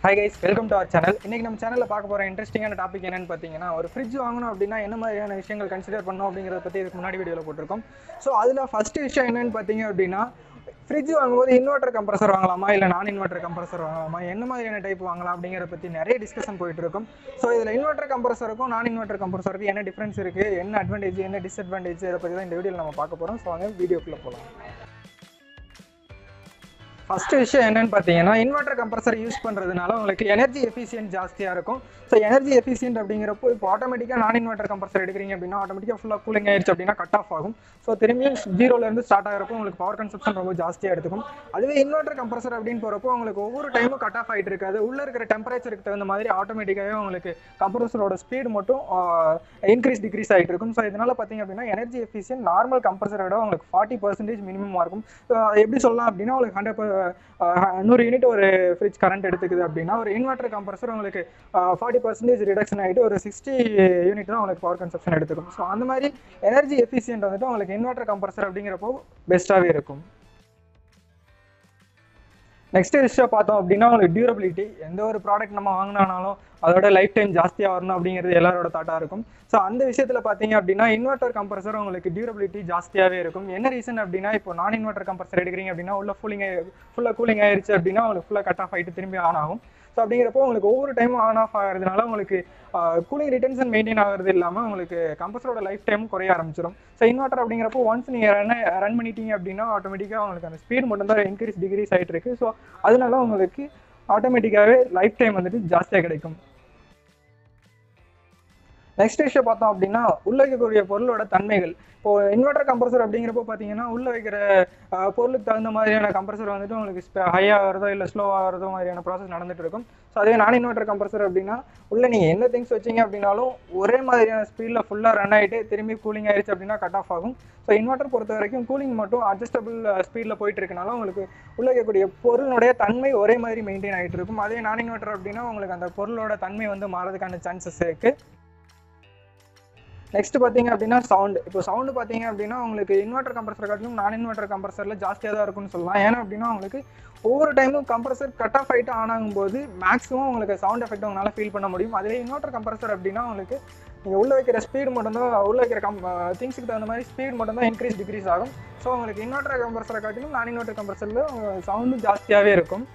Hi guys, welcome to our channel. இன்னைக்கு நம்ம சேனல்ல பார்க்க போற இன்ட்ரஸ்டிங்கான டாபிக் என்னன்னு பாத்தீங்கன்னா ஒரு ஃப்ரிட்ஜ் வாங்கணும் அப்படினா என்ன மாதிரியான விஷயங்கள் கன்சிடர் பண்ணனும் அப்படிங்கறத பத்தி இதுக்கு முன்னாடி வீடியோல போட்டுருக்கோம். சோ அதுல ஃபர்ஸ்ட் விஷயம் என்னன்னு பாத்தீங்க அப்படினா ஃப்ரிட்ஜ் வாங்கும்போது இன்வெர்ட்டர் கம்ப்ரசர் வாங்கலாமா இல்ல நான் இன்வெர்ட்டர் கம்ப்ரசர் வாங்கலாமா என்ன மாதிரியான டைப் வாங்கலாம் அப்படிங்கறத பத்தி நிறைய டிஸ்கஷன் போயிட்டு இருக்கும். சோ இதுல இன்வெர்ட்டர் கம்ப்ரசருக்கும் நான் இன்வெர்ட்டர் கம்ப்ரசருக்கும் என்ன டிஃபரன்ஸ் இருக்கு, என்ன அட்வான்டேஜ் என்ன டிஸ்அட்வான்டேஜ் இத பத்தி தான் இந்த வீடியோல நம்ம பார்க்க போறோம். சோ வாங்க வீடியோக்குள்ள போலாம். ஃபர்ஸ்ட் விஷயம் என்னன்னு பார்த்தீங்கன்னா இன்வெர்ட்டர் கம்ப்ரஸர் யூஸ் பண்ணுறதுனால உங்களுக்கு எனர்ஜி எஃபிஷியன்ட் ஜாஸ்தியாக இருக்கும். ஸோ எனர்ஜி எஃபிஷியன்ட் அப்படிங்கிறப்போ இப்போ ஆட்டோமேட்டிக்காக நான் இன்வெர்ட்டர் கம்ப்ரஸர் எடுக்கிறீங்க அப்படின்னா ஆட்டோமேட்டிக்காக ஃபுல்லாக கூலிங் ஆயிடுச்சு அப்படின்னா கட் ஆஃப் ஆகும். ஸோ திரும்பியும் ஜீரோலேருந்து ஸ்டார்ட் ஆகிறப்போ உங்களுக்கு பவர் கன்சப்ஷன் ரொம்ப ஜாஸ்தியாக எடுத்துக்கும். அதுவே இன்வெர்ட்டர் கம்ப்ரஸர் அப்படின்னு போகிறப்போ உங்களுக்கு ஒவ்வொரு டைமும் கட் ஆஃப் ஆகிட்டு இருக்காது. உள்ளே இருக்கிற டெம்பரேச்சருக்கு தகுந்த மாதிரி ஆட்டோமேட்டிக்காகவே உங்களுக்கு கம்ப்ரஸரோட ஸ்பீடு மட்டும் இன்க்ரீஸ் டிக்ரீஸ் ஆகிட்டு இருக்கும். ஸோ இதனால் பார்த்தீங்க அப்படின்னா எனர்ஜி எஃபிஷியன்ட் நார்மல் கம்ப்ரஸரை விட உங்களுக்கு 40% மினிமமாக இருக்கும். எப்படி சொல்லலாம் அப்படின்னா உங்களுக்கு 100 யூனிட் ஒரு ஃப்ரிட்ஜ் கரண்ட் எடுத்துக்குது அப்படின்னா ஒரு இன்வெர்ட்டர் கம்ப்ரஸர் உங்களுக்கு 40% ரிடக்ஷன் ஆகிட்டு ஒரு 60 யூனிட் தான் உங்களுக்கு பவர் கன்சப்ஷன் எடுத்துக்கும். ஸோ அந்த மாதிரி எனர்ஜி எஃபிஷியன்ட் வந்துட்டு உங்களுக்கு இன்வெர்ட்டர் கம்ப்ரஸர் அப்படிங்கிறப்போ பெஸ்ட்டாகவே இருக்கும். நெக்ஸ்ட் விஷயம் பார்த்தோம் அப்படின்னா உங்களுக்கு டியூரபிலிட்டி. எந்த ஒரு ப்ராடக்ட் நம்ம வாங்கினாலும் அதோட லைஃப் டைம் ஜாஸ்தியாக வரணும் அப்படிங்கிறது எல்லாரோட தாட்டாக இருக்கும். ஸோ அந்த விஷயத்தில் பார்த்தீங்க அப்படின்னா இன்வெர்ட்டர் கம்ப்ரஸர் உங்களுக்கு டியூரபிலிட்டி ஜாஸ்தியாகவே இருக்கும். என்ன ரீசன் அப்படின்னா இப்போ நான் இன்வெர்ட்டர் கம்ப்ரஸர் எடுக்கிறீங்க அப்படின்னா ஃபுல்லாக கூலிங் ஆயிடுச்சு அப்படின்னா உங்களுக்கு ஃபுல்லாக கட் ஆஃப் ஆகிட்டு திரும்பி ஆன் ஆகும். ஸோ அப்படிங்கிறப்போ உங்களுக்கு ஒவ்வொரு டைமும் ஆன் ஆஃப் ஆகிறதுனால உங்களுக்கு கூலிங் ரிட்டென்ஷன் மெயின்டைன் ஆகிறது இல்லாமல் உங்களுக்கு கம்ப்ரஸரோட லைஃப் டைமும் குறைய ஆரம்பிச்சிடும். ஸோ இன்வெர்ட்டர் அப்படிங்கிறப்போ ஒன்ஸ் நீங்கள் ரன் பண்ணிட்டீங்க அப்படின்னா ஆட்டோமேட்டிக்காக உங்களுக்கு அந்த ஸ்பீட் மட்டும் தான் இன்க்ரீஸ் டிகிரீஸ் ஆகிட்டு இருக்கு. ஸோ அதனால உங்களுக்கு ஆட்டோமேட்டிக்காகவே லைஃப் டைம் வந்துட்டு ஜாஸ்தியாக கிடைக்கும். நெக்ஸ்ட் விஷயம் பார்த்தோம் அப்படின்னா உள்ள வைக்கக்கூடிய பொருளோட தன்மைகள். இப்போ இன்வெர்ட்டர் கம்ப்ரஸர் அப்படிங்கிறப்போ பார்த்தீங்கன்னா உள்ள வைக்கிற பொருளுக்கு தகுந்த மாதிரியான கம்ப்ரஸர் வந்துட்டு உங்களுக்கு ஹையாக ஆகிறதோ இல்லை ஸ்லோவாக ஆகிறதோ மாதிரியான ப்ராசஸ் நடந்துட்டு இருக்கும். ஸோ அதே நான் இன்வெர்ட்டர் கம்ப்ரஸர் அப்படின்னா உள்ள நீங்கள் என்ன திங்ஸ் வச்சிங்க அப்படின்னாலும் ஒரே மாதிரியான ஸ்பீடில் ஃபுல்லாக ரன் ஆகிட்டு திரும்பி கூலிங் ஆயிடுச்சு அப்படின்னா கட் ஆஃப் ஆகும். ஸோ இன்வெர்ட்டர் பொறுத்த வரைக்கும் கூலிங் மட்டும் அட்ஜஸ்டபிள் ஸ்பீடில் போயிட்டு இருக்கனால உங்களுக்கு உள்ள வைக்கக்கூடிய பொருளுடைய தன்மை ஒரே மாதிரி மெயின்டைன் ஆகிட்டு இருக்கும். அதே நான் இன்வெர்ட்டர் அப்படின்னா உங்களுக்கு அந்த பொருளோட தன்மை வந்து மாறதுக்கான சான்சஸ் இருக்குது. நெக்ஸ்ட் பார்த்தீங்க அப்படின்னா சவுண்டு. இப்போ சவுண்டு பார்த்தீங்க அப்படின்னா உங்களுக்கு இன்வெர்ட்டர் கம்ப்ரஸர் காட்டிலும் நான் இன்வெர்ட்டர் கம்ப்ரஸரில் ஜாஸ்தியாக தான் இருக்குன்னு சொல்லலாம். ஏன்னா அப்படின்னா உங்களுக்கு ஒவ்வொரு டைமும் கம்ப்ரஸர் கட் ஆஃப் ஆகிட்டு ஆன் ஆகும்போது மேக்ஸிமம் உங்களுக்கு சவுண்ட் எஃபெக்ட் உங்களால் ஃபீல் பண்ண முடியும். அதே இன்வெர்ட்டர் கம்ப்ரஸர் அப்படின்னா உங்களுக்கு நீங்கள் உள்ள வைக்கிற ஸ்பீடு மட்டும்தான் உள்ள வைக்கிற திங்ஸுக்கு தகுந்த மாதிரி ஸ்பீட் மட்டும்தான் இன்க்ரீஸ் டிக்ரீஸ் ஆகும். ஸோ உங்களுக்கு இன்வெர்ட்டர் கம்ப்ரஸரை காட்டிலும் நான் இன்வெர்ட்டர் கம்ப்ரஸரில் சவுண்டும் ஜாஸ்தியாகவே இருக்கும்.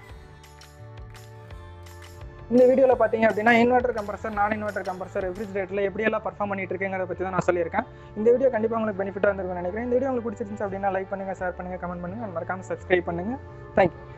இந்த வீடியோவில் பார்த்தீங்க அப்படின்னா inverter compressor non inverter compressor ரெஃப்ரிஜரேட்டரில் எப்படியெல்லாம் பர்ஃபார்ம் பண்ணிட்டு இருக்கேங்கிறத பற்றி தான் நான் சொல்லியிருக்கேன். இந்த வீடியோ கண்டிப்பாக உங்களுக்கு பெனிஃபிட்டாக இருந்திருக்கும்னு நினைக்கிறேன். இந்த வீடியோ உங்களுக்கு பிடிச்சிருந்துச்சு அப்படின்னா லைக் பண்ணுங்கள், ஷேர் பண்ணுங்கள், கமெண்ட் பண்ணுங்கள், மறக்காமல் சப்ஸ்கிரைப் பண்ணுங்கள். தேங்க்யூ.